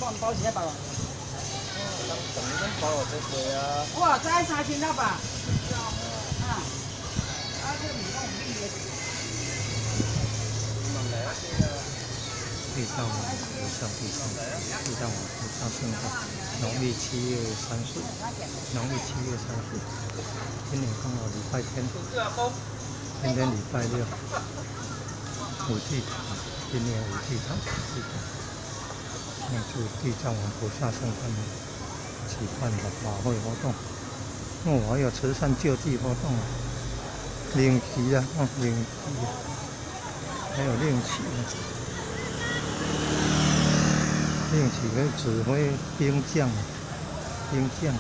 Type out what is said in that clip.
帮包几包？ 等你们包我这些啊。 哇，再3000了吧？啊，啊，这个米饭很厉害。 地藏王菩萨地藏，地藏王菩萨圣诞，农历7月30，农历7月30，今年刚好礼拜天，今天礼拜6，五祭坛，今年五祭坛，祝地藏王菩萨圣诞举办的法会活动，哦，还有慈善救济活动啊，领旗啊，领旗，还有令旗啊。令旗可以指挥兵将，兵将。